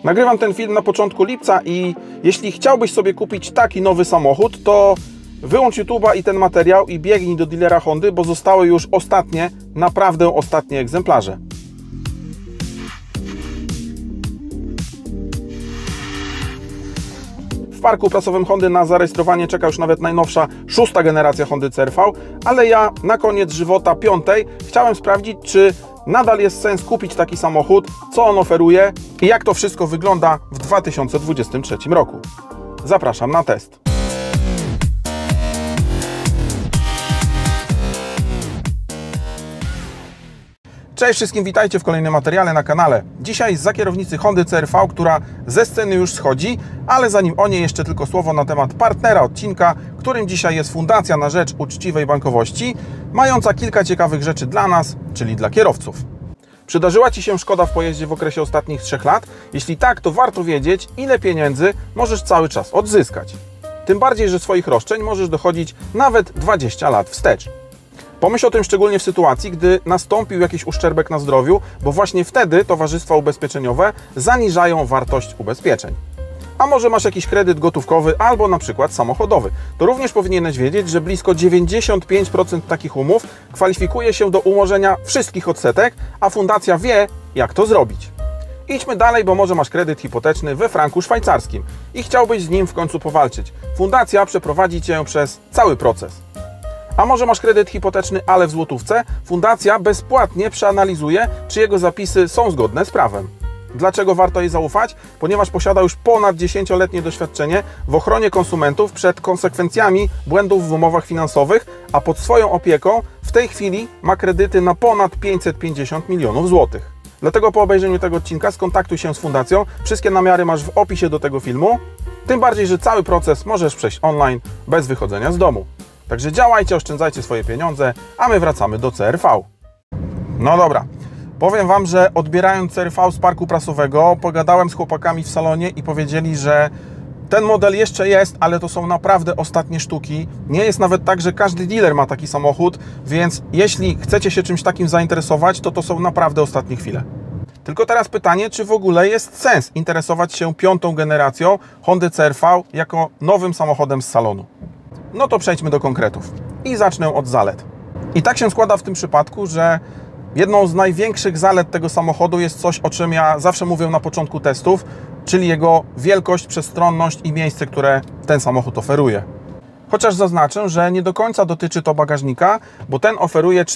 Nagrywam ten film na początku lipca i jeśli chciałbyś sobie kupić taki nowy samochód, to wyłącz YouTube'a i ten materiał i biegnij do dealera Hondy, bo zostały już ostatnie, naprawdę ostatnie egzemplarze. W parku prasowym Hondy na zarejestrowanie czeka już nawet najnowsza 6. generacja Hondy CR-V, ale ja na koniec żywota 5. chciałem sprawdzić, czy nadal jest sens kupić taki samochód, co on oferuje i jak to wszystko wygląda w 2023 roku. Zapraszam na test. Cześć wszystkim, witajcie w kolejnym materiale na kanale. Dzisiaj zza kierownicy Hondy CR-V, która ze sceny już schodzi, ale zanim o niej jeszcze tylko słowo na temat partnera odcinka, którym dzisiaj jest Fundacja na rzecz uczciwej bankowości, mająca kilka ciekawych rzeczy dla nas, czyli dla kierowców. Przydarzyła Ci się szkoda w pojeździe w okresie ostatnich 3 lat? Jeśli tak, to warto wiedzieć, ile pieniędzy możesz cały czas odzyskać. Tym bardziej, że swoich roszczeń możesz dochodzić nawet 20 lat wstecz. Pomyśl o tym szczególnie w sytuacji, gdy nastąpił jakiś uszczerbek na zdrowiu, bo właśnie wtedy towarzystwa ubezpieczeniowe zaniżają wartość ubezpieczeń. A może masz jakiś kredyt gotówkowy albo na przykład samochodowy. To również powinieneś wiedzieć, że blisko 95% takich umów kwalifikuje się do umorzenia wszystkich odsetek, a fundacja wie, jak to zrobić. Idźmy dalej, bo może masz kredyt hipoteczny we franku szwajcarskim i chciałbyś z nim w końcu powalczyć. Fundacja przeprowadzi Cię przez cały proces. A może masz kredyt hipoteczny, ale w złotówce? Fundacja bezpłatnie przeanalizuje, czy jego zapisy są zgodne z prawem. Dlaczego warto jej zaufać? Ponieważ posiada już ponad 10-letnie doświadczenie w ochronie konsumentów przed konsekwencjami błędów w umowach finansowych, a pod swoją opieką w tej chwili ma kredyty na ponad 550 milionów złotych. Dlatego po obejrzeniu tego odcinka skontaktuj się z Fundacją. Wszystkie namiary masz w opisie do tego filmu. Tym bardziej, że cały proces możesz przejść online bez wychodzenia z domu. Także działajcie, oszczędzajcie swoje pieniądze, a my wracamy do CR-V. No dobra, powiem Wam, że odbierając CR-V z parku prasowego, pogadałem z chłopakami w salonie i powiedzieli, że ten model jeszcze jest, ale to są naprawdę ostatnie sztuki. Nie jest nawet tak, że każdy dealer ma taki samochód, więc jeśli chcecie się czymś takim zainteresować, to są naprawdę ostatnie chwile. Tylko teraz pytanie, czy w ogóle jest sens interesować się 5. generacją Hondy CR-V jako nowym samochodem z salonu? No to przejdźmy do konkretów i zacznę od zalet. I tak się składa w tym przypadku, że jedną z największych zalet tego samochodu jest coś, o czym ja zawsze mówię na początku testów, czyli jego wielkość, przestronność i miejsce, które ten samochód oferuje. Chociaż zaznaczę, że nie do końca dotyczy to bagażnika, bo ten oferuje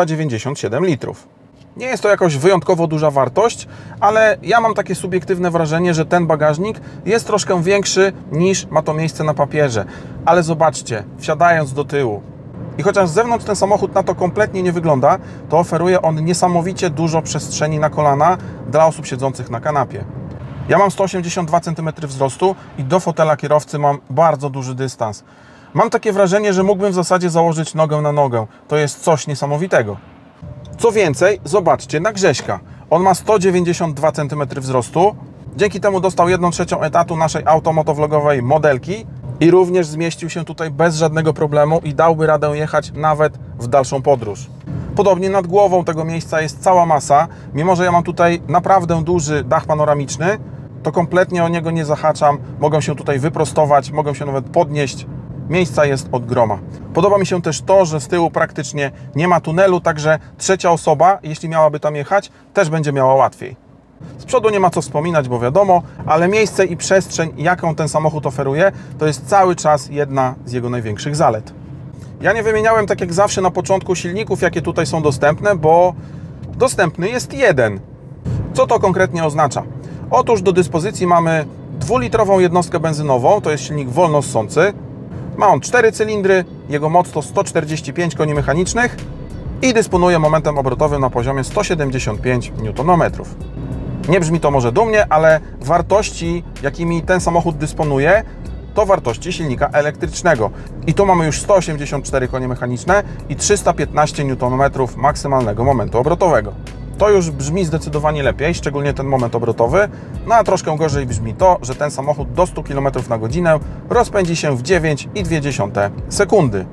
497 litrów. Nie jest to jakoś wyjątkowo duża wartość, ale ja mam takie subiektywne wrażenie, że ten bagażnik jest troszkę większy niż ma to miejsce na papierze. Ale zobaczcie, wsiadając do tyłu i chociaż z zewnątrz ten samochód na to kompletnie nie wygląda, to oferuje on niesamowicie dużo przestrzeni na kolana dla osób siedzących na kanapie. Ja mam 182 cm wzrostu i do fotela kierowcy mam bardzo duży dystans. Mam takie wrażenie, że mógłbym w zasadzie założyć nogę na nogę. To jest coś niesamowitego. Co więcej, zobaczcie na Grześka. On ma 192 cm wzrostu. Dzięki temu dostał 1/3 etatu naszej automotowlogowej modelki i również zmieścił się tutaj bez żadnego problemu i dałby radę jechać nawet w dalszą podróż. Podobnie nad głową tego miejsca jest cała masa. Mimo że ja mam tutaj naprawdę duży dach panoramiczny, to kompletnie o niego nie zahaczam. Mogę się tutaj wyprostować, mogę się nawet podnieść. Miejsca jest od groma. Podoba mi się też to, że z tyłu praktycznie nie ma tunelu, także trzecia osoba, jeśli miałaby tam jechać, też będzie miała łatwiej. Z przodu nie ma co wspominać, bo wiadomo, ale miejsce i przestrzeń, jaką ten samochód oferuje, to jest cały czas jedna z jego największych zalet. Ja nie wymieniałem, tak jak zawsze na początku, silników, jakie tutaj są dostępne, bo dostępny jest jeden. Co to konkretnie oznacza? Otóż do dyspozycji mamy 2-litrową jednostkę benzynową, to jest silnik wolnossący. Ma on 4 cylindry, jego moc to 145 koni mechanicznych i dysponuje momentem obrotowym na poziomie 175 Nm. Nie brzmi to może dumnie, ale wartości, jakimi ten samochód dysponuje, to wartości silnika elektrycznego. I tu mamy już 184 konie mechaniczne i 315 Nm maksymalnego momentu obrotowego. To już brzmi zdecydowanie lepiej, szczególnie ten moment obrotowy, no a troszkę gorzej brzmi to, że ten samochód do 100 km na godzinę rozpędzi się w 9,2 sekundy.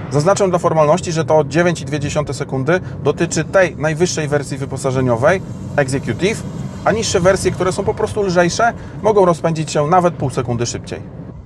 Zaznaczę dla formalności, że to 9,2 sekundy dotyczy tej najwyższej wersji wyposażeniowej Executive, a niższe wersje, które są po prostu lżejsze, mogą rozpędzić się nawet pół sekundy szybciej.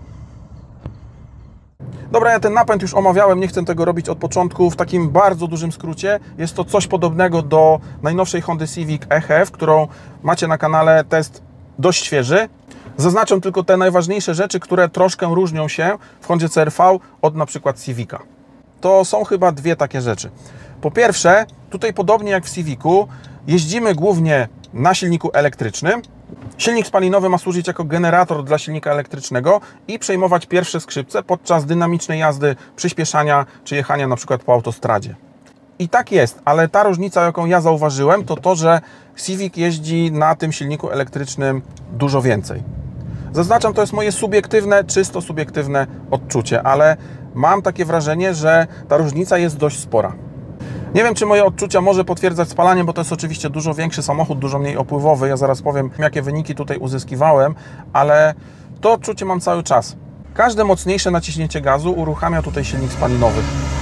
Dobra, ja ten napęd już omawiałem, nie chcę tego robić od początku. W takim bardzo dużym skrócie jest to coś podobnego do najnowszej Hondy Civic EHF, którą macie na kanale, test dość świeży. Zaznaczę tylko te najważniejsze rzeczy, które troszkę różnią się w Hondzie CR-V od na przykład Civica. To są chyba dwie takie rzeczy. Po pierwsze, tutaj podobnie jak w Civicu, jeździmy głównie na silniku elektrycznym. Silnik spalinowy ma służyć jako generator dla silnika elektrycznego i przejmować pierwsze skrzypce podczas dynamicznej jazdy, przyspieszania czy jechania na przykład po autostradzie. I tak jest, ale ta różnica, jaką ja zauważyłem, to to, że Civic jeździ na tym silniku elektrycznym dużo więcej. Zaznaczam, to jest moje subiektywne, czysto subiektywne odczucie, ale mam takie wrażenie, że ta różnica jest dość spora. Nie wiem, czy moje odczucia może potwierdzać spalanie, bo to jest oczywiście dużo większy samochód, dużo mniej opływowy. Ja zaraz powiem, jakie wyniki tutaj uzyskiwałem, ale to odczucie mam cały czas. Każde mocniejsze naciśnięcie gazu uruchamia tutaj silnik spalinowy.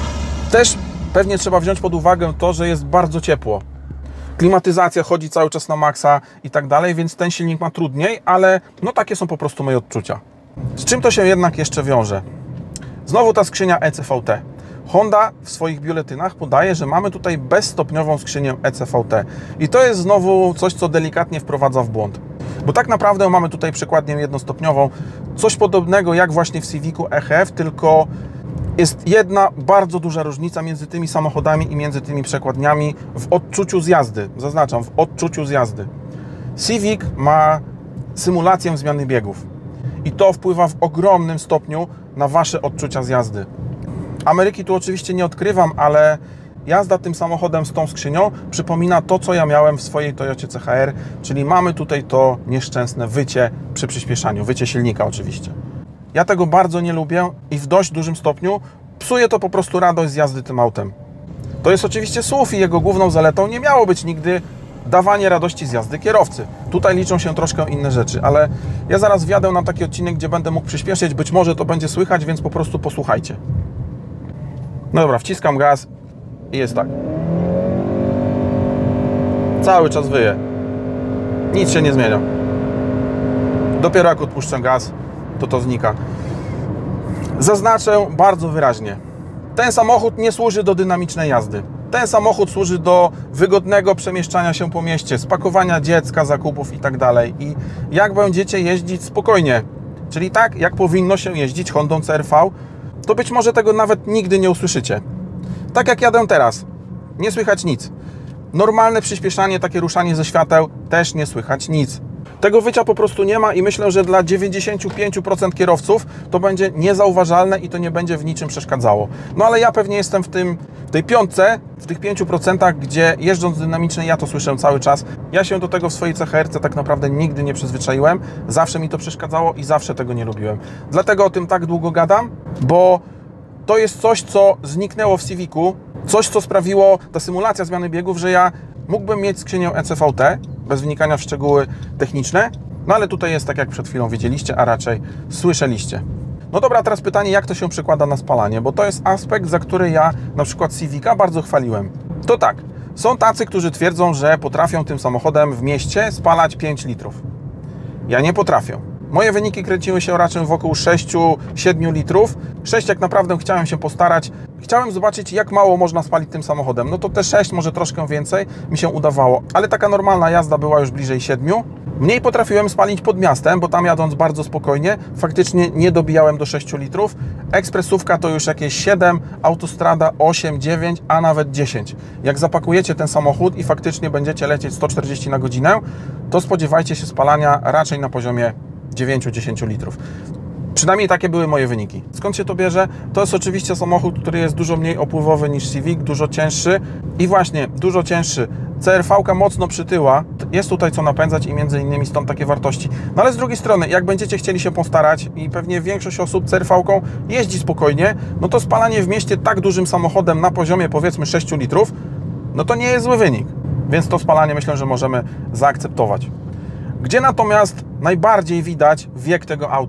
Też pewnie trzeba wziąć pod uwagę to, że jest bardzo ciepło. Klimatyzacja chodzi cały czas na maksa i tak dalej, więc ten silnik ma trudniej, ale no takie są po prostu moje odczucia. Z czym to się jednak jeszcze wiąże? Znowu ta skrzynia ECVT. Honda w swoich biuletynach podaje, że mamy tutaj bezstopniową skrzynię ECVT. I to jest znowu coś, co delikatnie wprowadza w błąd. Bo tak naprawdę mamy tutaj przekładnię jednostopniową. Coś podobnego jak właśnie w Civicu EHF, tylko jest jedna bardzo duża różnica między tymi samochodami i między tymi przekładniami w odczuciu z jazdy. Zaznaczam, w odczuciu z jazdy. Civic ma symulację zmiany biegów. I to wpływa w ogromnym stopniu na Wasze odczucia z jazdy. Ameryki tu oczywiście nie odkrywam, ale jazda tym samochodem z tą skrzynią przypomina to, co ja miałem w swojej Toyocie CHR, czyli mamy tutaj to nieszczęsne wycie przy przyspieszaniu, wycie silnika oczywiście. Ja tego bardzo nie lubię i w dość dużym stopniu psuje to po prostu radość z jazdy tym autem. To jest oczywiście SUV i jego główną zaletą nie miało być nigdy dawanie radości z jazdy kierowcy. Tutaj liczą się troszkę inne rzeczy, ale ja zaraz wjadę na taki odcinek, gdzie będę mógł przyspieszyć, być może to będzie słychać, więc po prostu posłuchajcie. No dobra, wciskam gaz i jest tak. Cały czas wyje. Nic się nie zmienia. Dopiero jak odpuszczę gaz, to znika. Zaznaczę bardzo wyraźnie. Ten samochód nie służy do dynamicznej jazdy. Ten samochód służy do wygodnego przemieszczania się po mieście, spakowania dziecka, zakupów i tak dalej. I jak będziecie jeździć spokojnie, czyli tak jak powinno się jeździć Hondą CR-V, to być może tego nawet nigdy nie usłyszycie. Tak jak jadę teraz. Nie słychać nic. Normalne przyspieszanie, takie ruszanie ze świateł, też nie słychać nic. Tego wycia po prostu nie ma i myślę, że dla 95% kierowców to będzie niezauważalne i to nie będzie w niczym przeszkadzało. No ale ja pewnie jestem w tej piątce, w tych 5%, gdzie jeżdżąc dynamicznie ja to słyszę cały czas. Ja się do tego w swojej CHR-ce tak naprawdę nigdy nie przyzwyczaiłem. Zawsze mi to przeszkadzało i zawsze tego nie lubiłem. Dlatego o tym tak długo gadam, bo to jest coś, co zniknęło w Civicu. Coś, co sprawiło, ta symulacja zmiany biegów, że ja mógłbym mieć skrzynię ECVT, bez wnikania w szczegóły techniczne, no ale tutaj jest tak, jak przed chwilą wiedzieliście, a raczej słyszeliście. No dobra, teraz pytanie, jak to się przekłada na spalanie, bo to jest aspekt, za który ja na przykład Civica bardzo chwaliłem. To tak, są tacy, którzy twierdzą, że potrafią tym samochodem w mieście spalać 5 litrów. Ja nie potrafię. Moje wyniki kręciły się raczej wokół 6-7 litrów. 6 jak naprawdę chciałem się postarać. Chciałem zobaczyć, jak mało można spalić tym samochodem. No to te 6, może troszkę więcej mi się udawało. Ale taka normalna jazda była już bliżej 7. Mniej potrafiłem spalić pod miastem, bo tam jadąc bardzo spokojnie, faktycznie nie dobijałem do 6 litrów. Ekspresówka to już jakieś 7, autostrada 8, 9, a nawet 10. Jak zapakujecie ten samochód i faktycznie będziecie lecieć 140 na godzinę, to spodziewajcie się spalania raczej na poziomie 9-10 litrów. Przynajmniej takie były moje wyniki. Skąd się to bierze? To jest oczywiście samochód, który jest dużo mniej opływowy niż Civic, dużo cięższy i właśnie dużo cięższy. CR-V mocno przytyła, jest tutaj co napędzać i między innymi stąd takie wartości. No ale z drugiej strony, jak będziecie chcieli się postarać i pewnie większość osób CR-V jeździ spokojnie, no to spalanie w mieście tak dużym samochodem na poziomie powiedzmy 6 litrów, no to nie jest zły wynik. Więc to spalanie myślę, że możemy zaakceptować. Gdzie natomiast najbardziej widać wiek tego auta?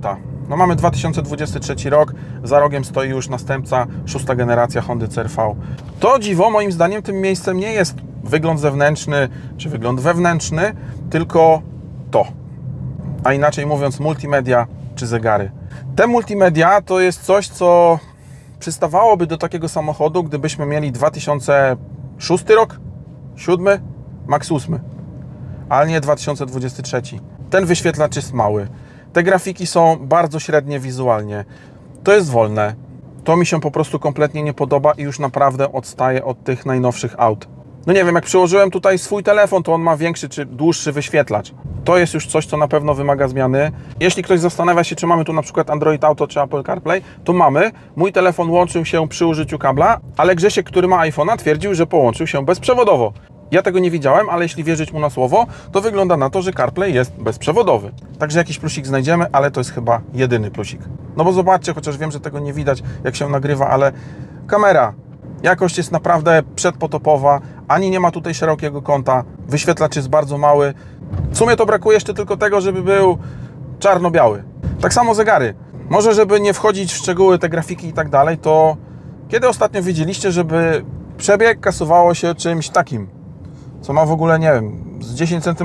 No mamy 2023 rok, za rogiem stoi już następca, 6. generacja Hondy CR-V. To dziwo, moim zdaniem, tym miejscem nie jest wygląd zewnętrzny czy wygląd wewnętrzny, tylko to. A inaczej mówiąc, multimedia czy zegary. Te multimedia to jest coś, co przystawałoby do takiego samochodu, gdybyśmy mieli 2006 rok, 7, max 8, ale nie 2023. Ten wyświetlacz jest mały. Te grafiki są bardzo średnie wizualnie. To jest wolne. To mi się po prostu kompletnie nie podoba i już naprawdę odstaje od tych najnowszych aut. No nie wiem, jak przyłożyłem tutaj swój telefon, to on ma większy czy dłuższy wyświetlacz. To jest już coś, co na pewno wymaga zmiany. Jeśli ktoś zastanawia się, czy mamy tu na przykład Android Auto czy Apple CarPlay, to mamy. Mój telefon łączył się przy użyciu kabla, ale Grzesiek, który ma iPhone'a, twierdził, że połączył się bezprzewodowo. Ja tego nie widziałem, ale jeśli wierzyć mu na słowo, to wygląda na to, że CarPlay jest bezprzewodowy. Także jakiś plusik znajdziemy, ale to jest chyba jedyny plusik. No bo zobaczcie, chociaż wiem, że tego nie widać, jak się nagrywa, ale kamera, jakość jest naprawdę przedpotopowa, ani nie ma tutaj szerokiego kąta, wyświetlacz jest bardzo mały. W sumie to brakuje jeszcze tylko tego, żeby był czarno-biały. Tak samo zegary. Może żeby nie wchodzić w szczegóły, te grafiki i tak dalej, to kiedy ostatnio widzieliście, żeby przebieg kasowało się czymś takim, co ma w ogóle, nie wiem, z 10 cm.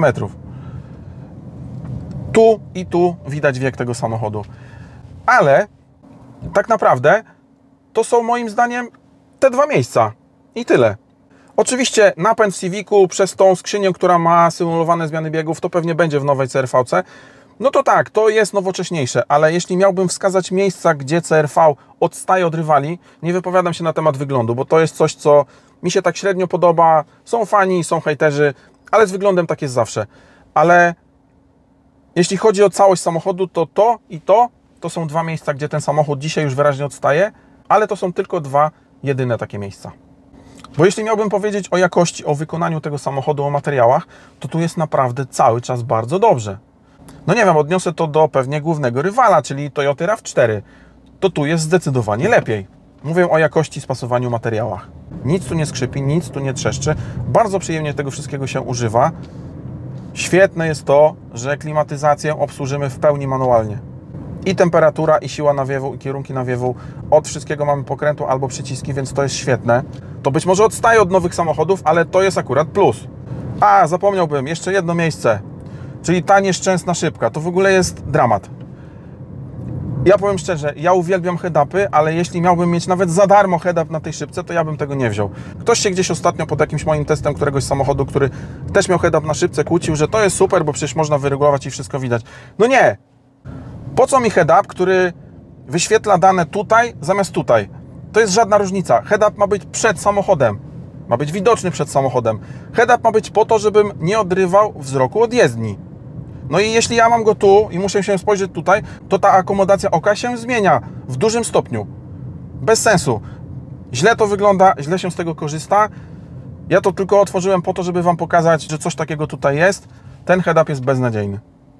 Tu i tu widać wiek tego samochodu. Ale tak naprawdę to są moim zdaniem te dwa miejsca. I tyle. Oczywiście napęd w Civicu przez tą skrzynię, która ma symulowane zmiany biegów, to pewnie będzie w nowej CR-V-ce. No to tak, to jest nowocześniejsze, ale jeśli miałbym wskazać miejsca, gdzie CR-V odstaje od rywali, nie wypowiadam się na temat wyglądu, bo to jest coś, co mi się tak średnio podoba. Są fani, są hejterzy, ale z wyglądem tak jest zawsze. Ale jeśli chodzi o całość samochodu, to i to są dwa miejsca, gdzie ten samochód dzisiaj już wyraźnie odstaje, ale to są tylko dwa jedyne takie miejsca. Bo jeśli miałbym powiedzieć o jakości, o wykonaniu tego samochodu, o materiałach, to tu jest naprawdę cały czas bardzo dobrze. No nie wiem, odniosę to do pewnie głównego rywala, czyli Toyota RAV4. To tu jest zdecydowanie lepiej. Mówię o jakości, spasowaniu, materiałach. Nic tu nie skrzypi, nic tu nie trzeszczy. Bardzo przyjemnie tego wszystkiego się używa. Świetne jest to, że klimatyzację obsłużymy w pełni manualnie. I temperatura, i siła nawiewu, i kierunki nawiewu. Od wszystkiego mamy pokrętło albo przyciski, więc to jest świetne. To być może odstaje od nowych samochodów, ale to jest akurat plus. A, zapomniałbym, jeszcze jedno miejsce. Czyli ta nieszczęsna szybka. To w ogóle jest dramat. Ja powiem szczerze, ja uwielbiam head-upy, ale jeśli miałbym mieć nawet za darmo head-up na tej szybce, to ja bym tego nie wziął. Ktoś się gdzieś ostatnio pod jakimś moim testem któregoś samochodu, który też miał head-up na szybce, kłócił, że to jest super, bo przecież można wyregulować i wszystko widać. No nie! Po co mi head-up, który wyświetla dane tutaj zamiast tutaj? To jest żadna różnica. Head-up ma być przed samochodem. Ma być widoczny przed samochodem. Head-up ma być po to, żebym nie odrywał wzroku od jezdni. No i jeśli ja mam go tu i muszę się spojrzeć tutaj, to ta akomodacja oka się zmienia w dużym stopniu. Bez sensu. Źle to wygląda, źle się z tego korzysta. Ja to tylko otworzyłem po to, żeby Wam pokazać, że coś takiego tutaj jest. Ten head-up jest beznadziejny.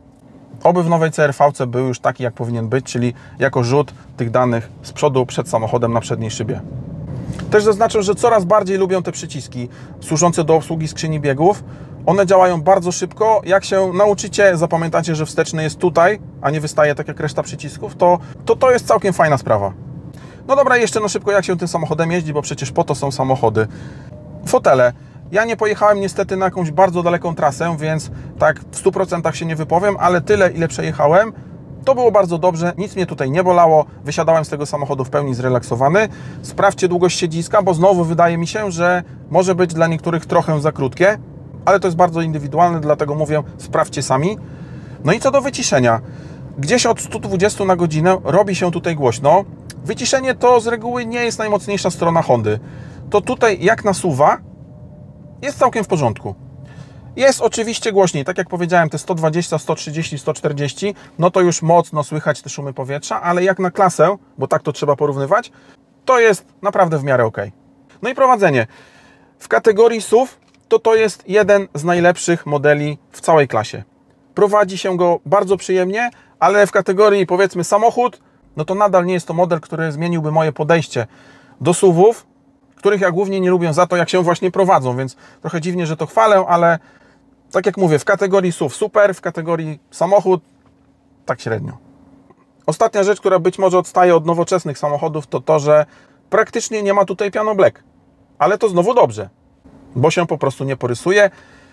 Oby w nowej CR-V-ce był już taki, jak powinien być, czyli jako rzut tych danych z przodu przed samochodem na przedniej szybie. Też zaznaczę, że coraz bardziej lubią te przyciski służące do obsługi skrzyni biegów. One działają bardzo szybko. Jak się nauczycie, zapamiętacie, że wsteczny jest tutaj, a nie wystaje tak jak reszta przycisków, to jest całkiem fajna sprawa. No dobra, jeszcze na szybko jak się tym samochodem jeździ, bo przecież po to są samochody. Fotele. Ja nie pojechałem niestety na jakąś bardzo daleką trasę, więc tak w 100% się nie wypowiem, ale tyle, ile przejechałem, to było bardzo dobrze, nic mnie tutaj nie bolało, wysiadałem z tego samochodu w pełni zrelaksowany. Sprawdźcie długość siedziska, bo znowu wydaje mi się, że może być dla niektórych trochę za krótkie, ale to jest bardzo indywidualne, dlatego mówię, sprawdźcie sami. No i co do wyciszenia. Gdzieś od 120 na godzinę robi się tutaj głośno. Wyciszenie to z reguły nie jest najmocniejsza strona Hondy. To tutaj jak nasuwa, jest całkiem w porządku. Jest oczywiście głośniej, tak jak powiedziałem, te 120, 130, 140, no to już mocno słychać te szumy powietrza, ale jak na klasę, bo tak to trzeba porównywać, to jest naprawdę w miarę ok. No i prowadzenie. W kategorii SUV to jest jeden z najlepszych modeli w całej klasie. Prowadzi się go bardzo przyjemnie, ale w kategorii powiedzmy samochód, no to nadal nie jest to model, który zmieniłby moje podejście do SUV-ów, których ja głównie nie lubię za to, jak się właśnie prowadzą, więc trochę dziwnie, że to chwalę, ale tak jak mówię, w kategorii SUV super, w kategorii samochód tak średnio. Ostatnia rzecz, która być może odstaje od nowoczesnych samochodów, to to, że praktycznie nie ma tutaj piano black. Ale to znowu dobrze, bo się po prostu nie porysuje.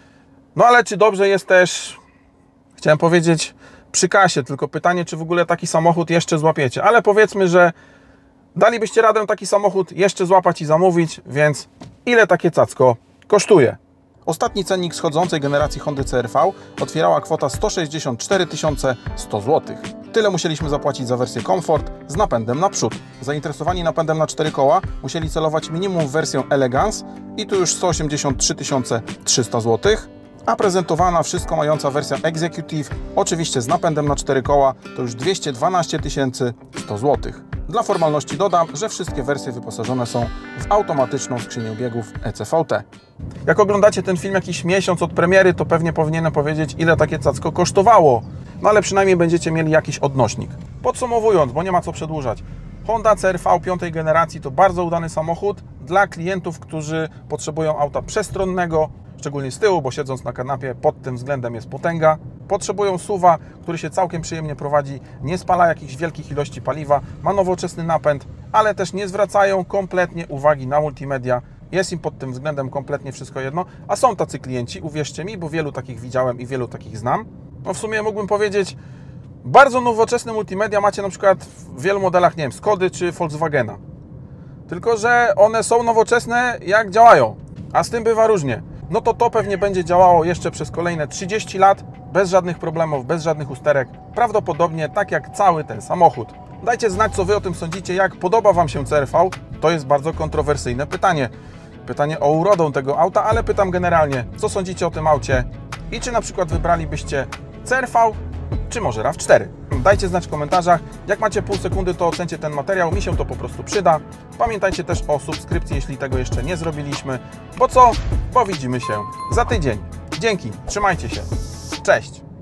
No ale czy dobrze jest też, chciałem powiedzieć, przy kasie, tylko pytanie, czy w ogóle taki samochód jeszcze złapiecie. Ale powiedzmy, że dalibyście radę taki samochód jeszcze złapać i zamówić, więc ile takie cacko kosztuje? Ostatni cennik schodzącej generacji Hondy CR-V otwierała kwota 164 100 zł. Tyle musieliśmy zapłacić za wersję Comfort z napędem na przód. Zainteresowani napędem na 4 koła musieli celować minimum w wersję Elegance i tu już 183 300 zł. A prezentowana wszystko mająca wersja Executive, oczywiście z napędem na 4 koła, to już 212 100 zł. Dla formalności dodam, że wszystkie wersje wyposażone są w automatyczną skrzynię biegów ECVT. Jak oglądacie ten film jakiś miesiąc od premiery, to pewnie powinienem powiedzieć, ile takie cacko kosztowało. No ale przynajmniej będziecie mieli jakiś odnośnik. Podsumowując, bo nie ma co przedłużać. Honda CR-V 5. generacji to bardzo udany samochód dla klientów, którzy potrzebują auta przestronnego, szczególnie z tyłu, bo siedząc na kanapie pod tym względem jest potęga. Potrzebują SUV-a, który się całkiem przyjemnie prowadzi, nie spala jakichś wielkich ilości paliwa, ma nowoczesny napęd, ale też nie zwracają kompletnie uwagi na multimedia. Jest im pod tym względem kompletnie wszystko jedno, a są tacy klienci, uwierzcie mi, bo wielu takich widziałem i wielu takich znam. No w sumie mógłbym powiedzieć, bardzo nowoczesne multimedia macie na przykład w wielu modelach, nie wiem, Skody czy Volkswagena. Tylko że one są nowoczesne jak działają, a z tym bywa różnie. No to pewnie będzie działało jeszcze przez kolejne 30 lat, bez żadnych problemów, bez żadnych usterek. Prawdopodobnie tak jak cały ten samochód. Dajcie znać, co Wy o tym sądzicie, jak podoba Wam się CR-V. To jest bardzo kontrowersyjne pytanie. Pytanie o urodę tego auta, ale pytam generalnie, co sądzicie o tym aucie i czy na przykład wybralibyście CR-V, czy może RAV4. Dajcie znać w komentarzach. Jak macie pół sekundy, to ocencie ten materiał. Mi się to po prostu przyda. Pamiętajcie też o subskrypcji, jeśli tego jeszcze nie zrobiliśmy. Bo co? Bo widzimy się za tydzień. Dzięki. Trzymajcie się. Cześć.